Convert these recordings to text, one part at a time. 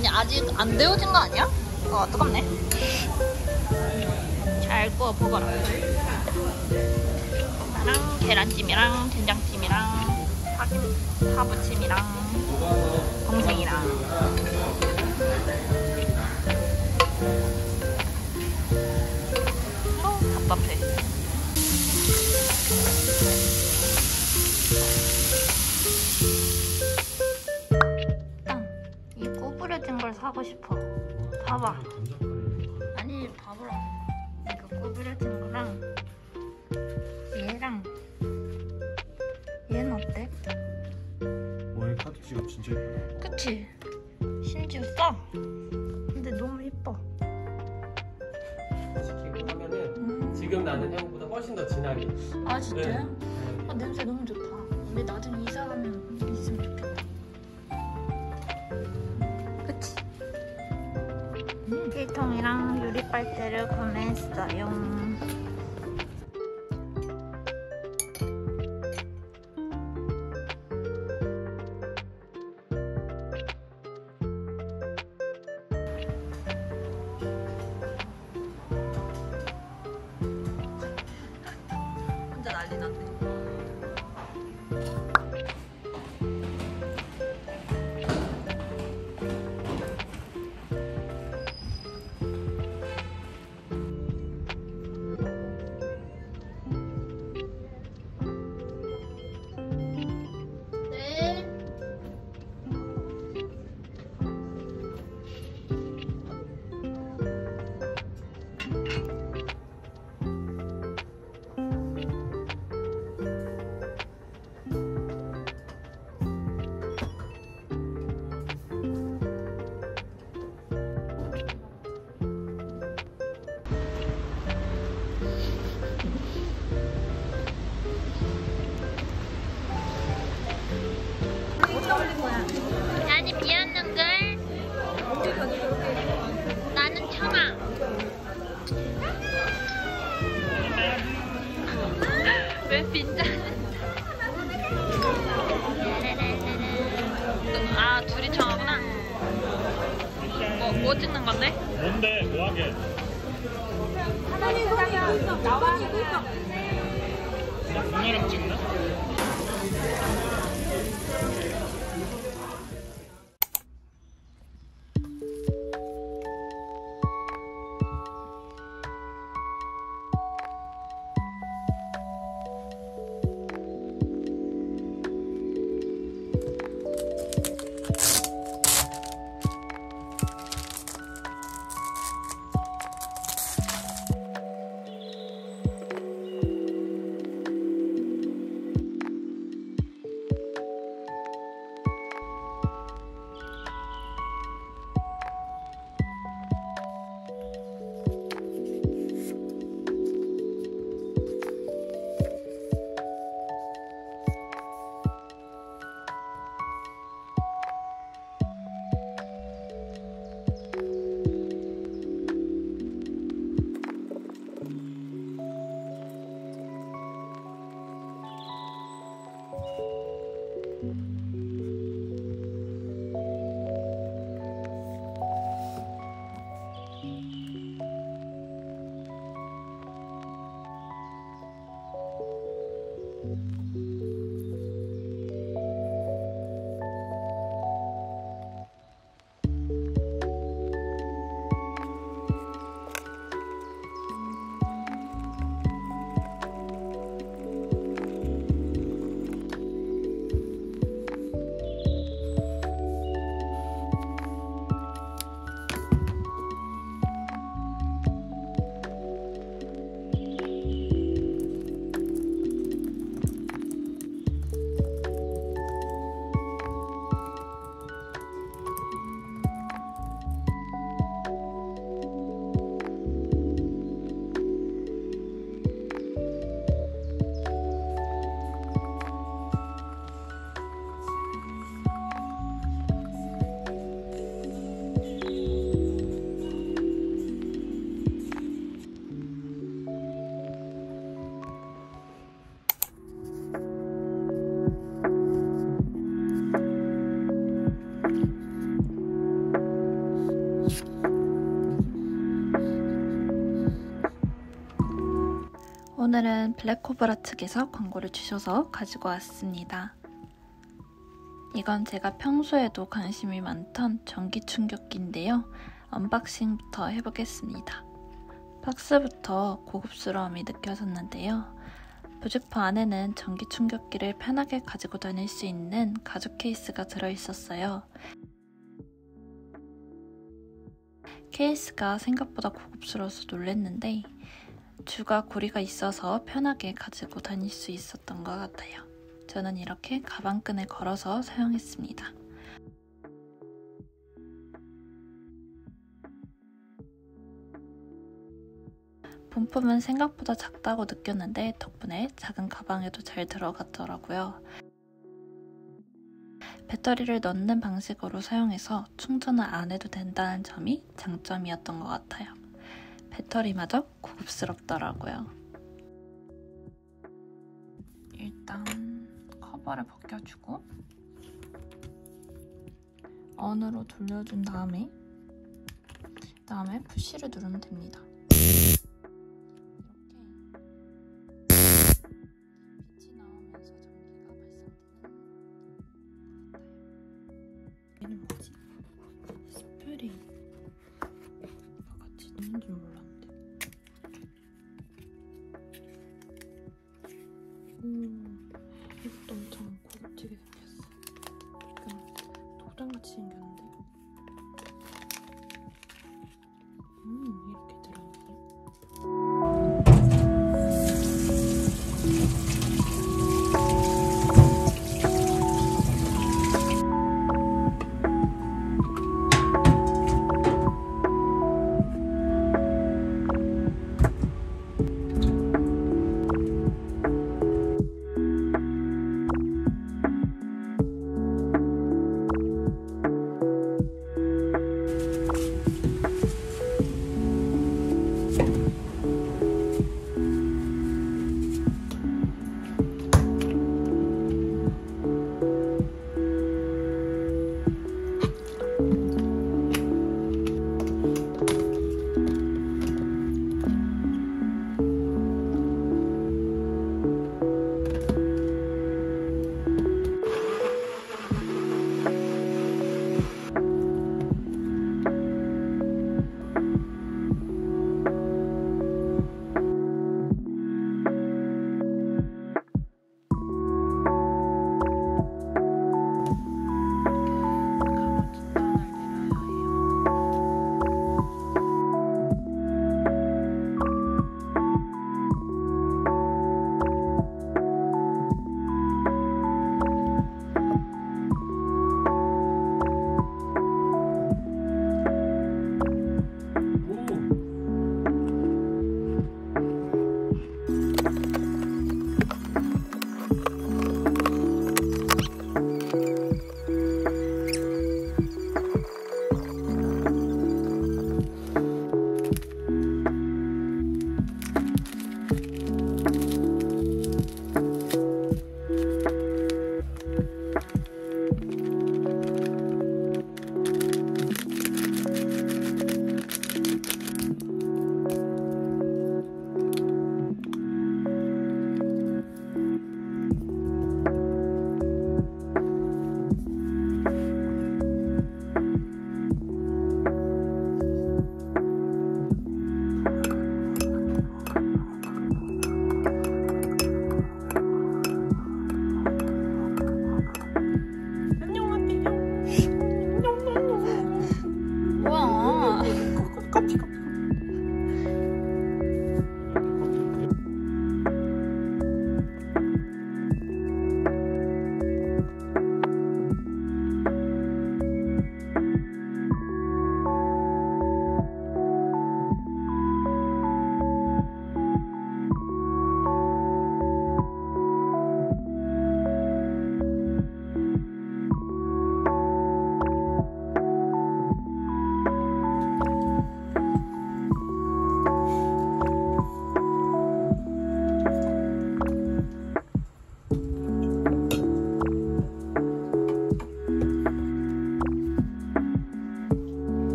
아니 아직 안 데워진 거 아니야? 뜨겁네. 잘 구워 먹어라. 나랑 계란찜이랑 된장찜이랑 파부침이랑 동생이랑. 답답해. 이 구부려진 걸 사고 싶어. 봐봐. 아니 봐보라. 이거 구부려진 거랑 얘랑 얘는 어때? 와이 카드지가 진짜 예쁘다. 그치? 심지어 싸. 근데 너무 예뻐. 시키고 하면은 지금 나는 향보다 훨씬 더 진하게. 아 진짜요? 네. 냄새 너무 좋다. 우리 나중에 이사 가면 있으면 좋겠다. 그치? 필통이랑 유리빨대를 구매했어요. 혼자 난리 났네. 나는 비었는걸. 나는 청아. 왜 빈잔? 아 둘이 청아구나. 뭐 찍는 건데? 뭔데? 뭐하게? 누나랑 찍나? 오늘은 블랙코브라 측에서 광고를 주셔서 가지고 왔습니다. 이건 제가 평소에도 관심이 많던 전기 충격기인데요. 언박싱부터 해보겠습니다. 박스부터 고급스러움이 느껴졌는데요. 부직포 안에는 전기 충격기를 편하게 가지고 다닐 수 있는 가죽 케이스가 들어있었어요. 케이스가 생각보다 고급스러워서 놀랐는데 주가 고리가 있어서 편하게 가지고 다닐 수 있었던 것 같아요. 저는 이렇게 가방끈을 걸어서 사용했습니다. 본품은 생각보다 작다고 느꼈는데 덕분에 작은 가방에도 잘 들어갔더라고요. 배터리를 넣는 방식으로 사용해서 충전을 안 해도 된다는 점이 장점이었던 것 같아요. 배터리마저 고급스럽더라고요. 일단 커버를 벗겨주고 언으로 돌려준 다음에 푸시를 누르면 됩니다. 이렇게 빛이 나오면서 전기가 발산되는 것 같아요. 얘는 뭐지? 스프레이 같이 있는 줄 몰랐는데. 이것도 엄청 고급지게 생겼어. 약간 도장같이 생겼는데. 이렇게 들어있네.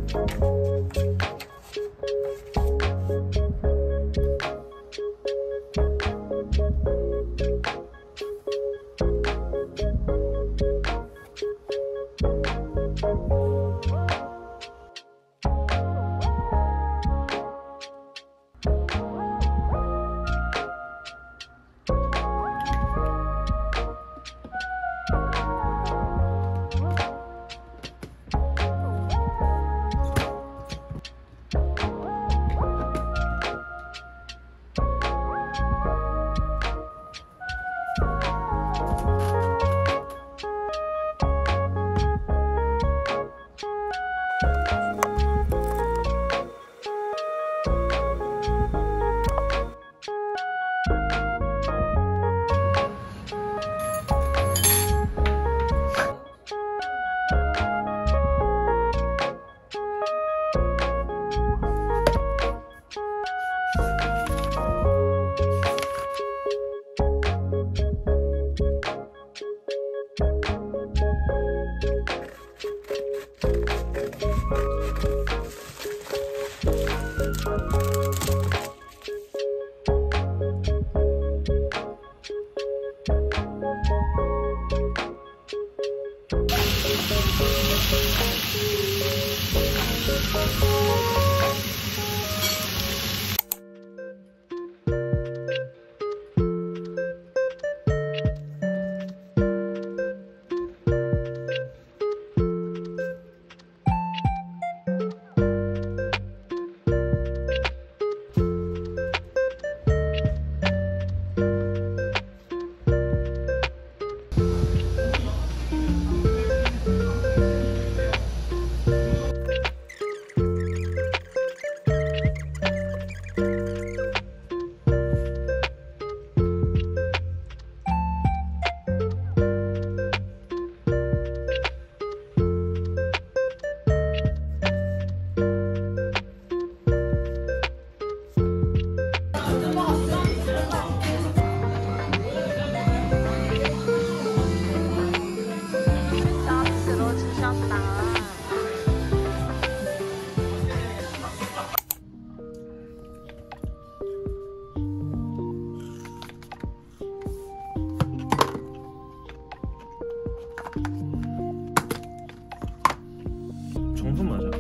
정품 맞아?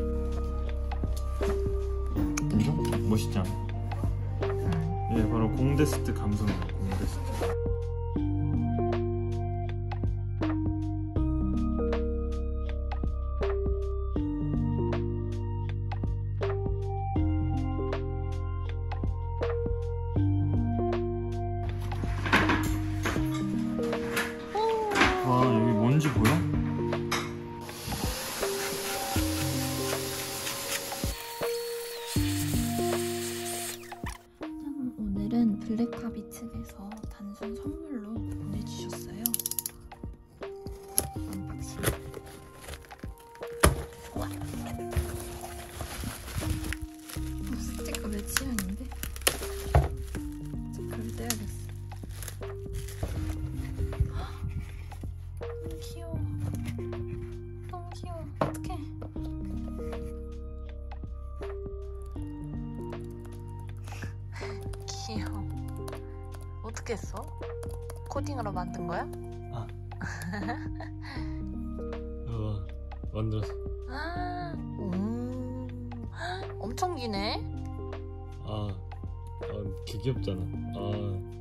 인정? 멋있지 않아? 얘 바로 공데스트 감성이야. 공데스트. 와, 여기 뭔지 보여? 오늘은 블랙카비 측에서 단순 선물로 보내주셨어요. 언박싱. 와. 스티커 내 취향인데? 스티커를 떼야겠어. 귀여워. 너무 귀여워. 어떡해. 귀여워. 어떻게 했어? 코딩으로 만든 거야? 아. 만들었어. 아, 엄청 기네. 개 귀엽잖아.